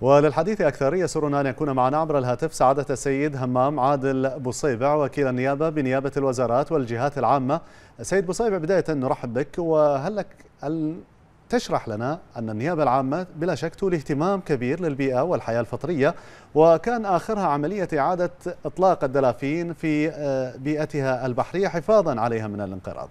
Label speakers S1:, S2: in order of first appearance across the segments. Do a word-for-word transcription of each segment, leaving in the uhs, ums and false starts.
S1: وللحديث أكثر يسرنا أن يكون معنا عبر الهاتف سعادة السيد همام عادل بوصيبع وكيل النيابة بنيابة الوزارات والجهات العامة. سيد بوصيبع، بداية نرحب بك، وهل لك أن تشرح لنا أن النيابة العامة بلا شك تولي اهتمام كبير للبيئة والحياة الفطرية، وكان آخرها عملية إعادة إطلاق الدلافين في بيئتها البحرية حفاظا عليها من الانقراض.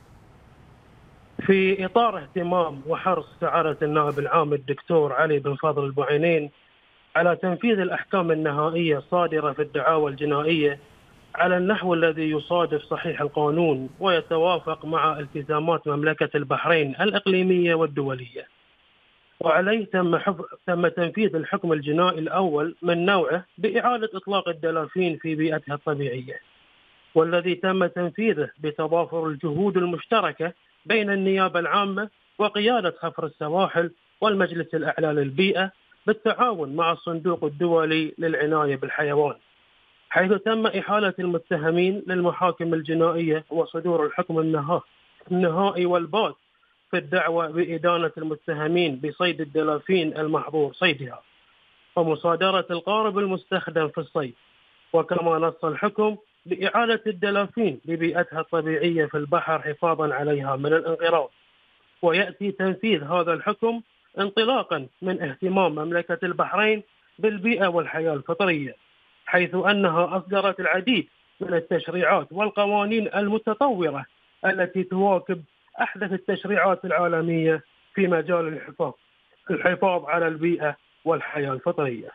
S2: في إطار اهتمام وحرص سعادة النائب العام الدكتور علي بن فاضل البعينين على تنفيذ الأحكام النهائية الصادرة في الدعاوى الجنائية على النحو الذي يصادف صحيح القانون ويتوافق مع التزامات مملكة البحرين الإقليمية والدولية، وعليه تم تم تنفيذ الحكم الجنائي الأول من نوعه بإعادة إطلاق الدلافين في بيئتها الطبيعية، والذي تم تنفيذه بتضافر الجهود المشتركة بين النيابة العامة وقيادة خفر السواحل والمجلس الأعلى للبيئة بالتعاون مع الصندوق الدولي للعناية بالحيوان، حيث تم إحالة المتهمين للمحاكم الجنائية وصدور الحكم النهائي والبات في الدعوى بإدانة المتهمين بصيد الدلافين المحظور صيدها ومصادرة القارب المستخدم في الصيد. وكما نص الحكم بإعادة الدلافين لبيئتها الطبيعية في البحر حفاظا عليها من الانقراض. ويأتي تنفيذ هذا الحكم انطلاقا من اهتمام مملكة البحرين بالبيئة والحياة الفطرية، حيث أنها أصدرت العديد من التشريعات والقوانين المتطورة التي تواكب أحدث التشريعات العالمية في مجال الحفاظ الحفاظ على البيئة والحياة الفطرية.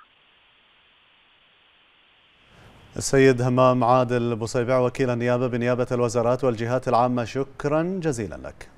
S1: السيد همام عادل بوصيبع وكيل النيابة بنيابة الوزارات والجهات العامة، شكرا جزيلا لك.